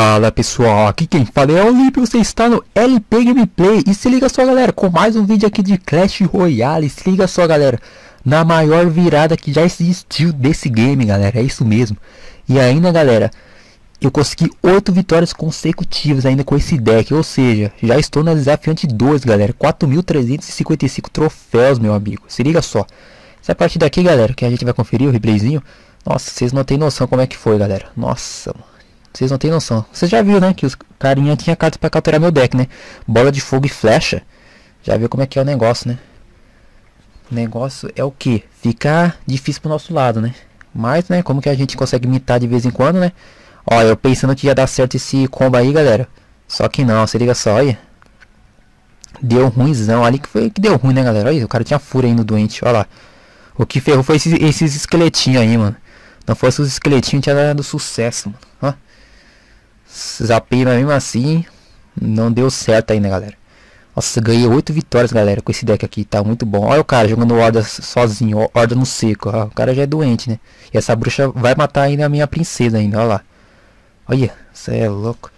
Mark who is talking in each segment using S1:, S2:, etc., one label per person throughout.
S1: Fala pessoal, aqui quem fala é o Lipe, você está no LP Gameplay. E se liga só galera, com mais um vídeo aqui de Clash Royale. Se liga só galera, na maior virada que já existiu desse game galera, é isso mesmo. E ainda galera, eu consegui 8 vitórias consecutivas ainda com esse deck. Ou seja, já estou na desafiante 2 galera, 4.355 troféus meu amigo. Se liga só, essa partida aqui galera, que a gente vai conferir o replayzinho. Nossa, vocês não tem noção como é que foi galera, nossa mano. Vocês não tem noção. Você já viu, né? Que os carinha tinha cartas pra capturar meu deck, né? Bola de fogo e flecha. Já viu como é que é o negócio, né? O negócio é o que? Fica difícil pro nosso lado, né? Mas, né? Como que a gente consegue imitar de vez em quando, né? Ó, eu pensando que ia dar certo esse combo aí, galera. Só que não, se liga só, olha. Deu ruimzão. Ali que foi que deu ruim, né, galera? Olha, o cara tinha fúria aí no doente, olha lá. O que ferrou foi esses esqueletinhos aí, mano. Não fosse os esqueletinhos, tinha dado sucesso, mano. Ó. Zapei, mas mesmo assim não deu certo ainda, galera. Nossa, ganhei 8 vitórias, galera, com esse deck aqui. Tá muito bom. Olha o cara jogando horda sozinho, horda no seco. Ó, o cara já é doente, né? E essa bruxa vai matar ainda a minha princesa ainda, olha lá. Olha, isso é louco.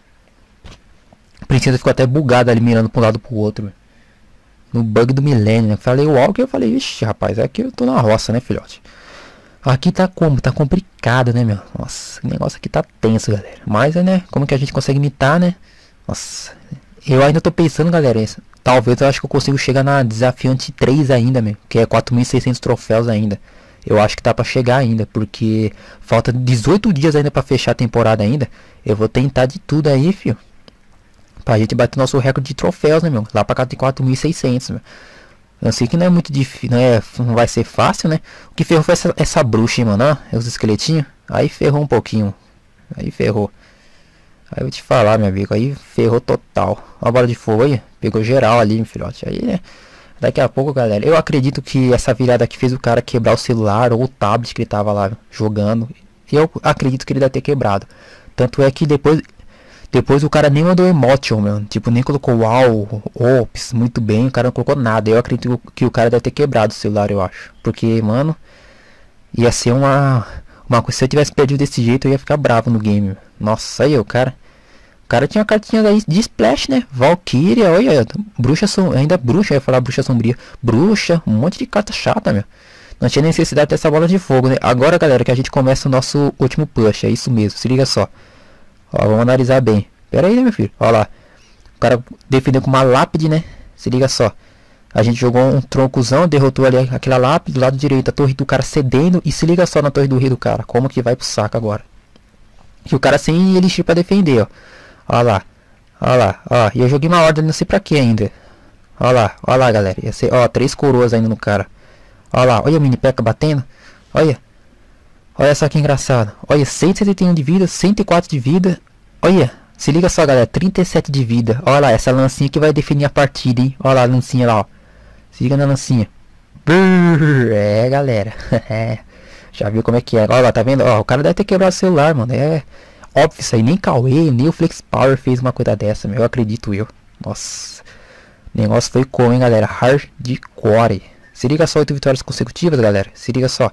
S1: A princesa ficou até bugada ali, mirando pra um lado pro outro, véio. No bug do milênio, né? Falei o Walker, eu falei, ixi, rapaz, é que eu tô na roça, né, filhote? Aqui tá como? Tá complicado, né, meu? Nossa, o negócio aqui tá tenso, galera. Mas, né, como que a gente consegue imitar, né? Nossa, eu ainda tô pensando, galera. Talvez eu acho que eu consigo chegar na desafiante 3 ainda, meu. Que é 4.600 troféus ainda. Eu acho que tá pra chegar ainda, porque falta 18 dias ainda pra fechar a temporada ainda. Eu vou tentar de tudo aí, fio. Pra gente bater nosso recorde de troféus, né, meu? Lá pra cá tem 4.600, meu. Eu sei que não é muito difícil, não vai ser fácil, né? O que ferrou foi essa bruxa, hein, mano, ó, os esqueletinhos. Aí ferrou um pouquinho. Aí ferrou. Aí eu vou te falar, meu amigo, aí ferrou total. Ó a bola de fogo aí, pegou geral ali, meu filhote. Aí, né, daqui a pouco, galera, eu acredito que essa virada aqui fez o cara quebrar o celular ou o tablet que ele tava lá jogando. Eu acredito que ele deve ter quebrado. Tanto é que depois o cara nem mandou emotion, meu. Tipo, nem colocou uau, ops, muito bem. O cara não colocou nada. Eu acredito que o cara deve ter quebrado o celular, eu acho. Porque, mano, ia ser uma coisa. Se eu tivesse perdido desse jeito, eu ia ficar bravo no game. Nossa, aí o cara tinha cartinhas aí de splash, né? Valkyria, olha, bruxa, ainda bruxa, eu ia falar bruxa sombria. Bruxa, um monte de carta chata, meu. Não tinha necessidade dessa bola de fogo, né? Agora, galera, que a gente começa o nosso último push. É isso mesmo, se liga só. Ó, vamos analisar bem. Pera aí, né, meu filho? Ó lá. O cara defendeu com uma lápide, né? Se liga só. A gente jogou um troncozão, derrotou ali aquela lápide do lado direito. A torre do cara cedendo. E se liga só na torre do rei do cara. Como que vai pro saco agora? E o cara sem elixir pra defender, ó. Ó lá. Ó lá. Ó. E eu joguei uma ordem, não sei pra que ainda. Ó lá, galera. Ia ser, ó, 3 coroas ainda no cara. Ó lá. Olha o mini P.E.K.K.A batendo. Olha. Olha só que engraçado. Olha, 171 de vida, 104 de vida. Olha, se liga só, galera, 37 de vida. Olha lá, essa lancinha que vai definir a partida, hein. Olha lá a lancinha lá, ó. Se liga na lancinha. É, galera. Já viu como é que é. Olha lá, tá vendo? Ó, o cara deve ter quebrado o celular, mano. É óbvio isso aí. Nem Cauê, nem o Flex Power fez uma coisa dessa, meu. Eu acredito eu. Nossa. O negócio foi como, hein, galera. Hardcore. Se liga só, 8 vitórias consecutivas, galera. Se liga só.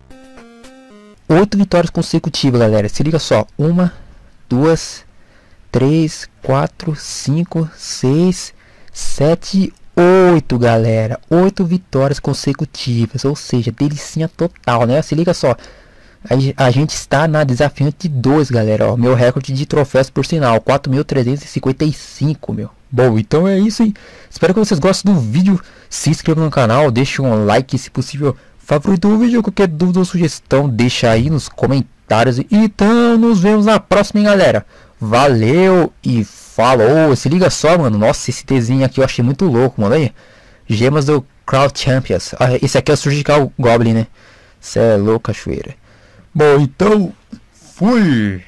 S1: 8 vitórias consecutivas, galera. Se liga só. 1, 2, 3, 4, 5, 6, 7, 8, galera. 8 vitórias consecutivas. Ou seja, delicinha total, né? Se liga só. A gente está na desafiante 2, galera. Ó, meu recorde de troféus, por sinal. 4.355, meu. Bom, então é isso, hein? Espero que vocês gostem do vídeo. Se inscrevam no canal. Deixem um like, se possível. Favorito o vídeo, qualquer dúvida ou sugestão, deixa aí nos comentários. Então, nos vemos na próxima, hein, galera. Valeu e falou. Se liga só, mano. Nossa, esse desenho aqui eu achei muito louco, mano. Aí, gemas do Crowd Champions. Ah, esse aqui é o Surgical Goblin, né? Cê é louco, cachoeira. Bom, então, fui.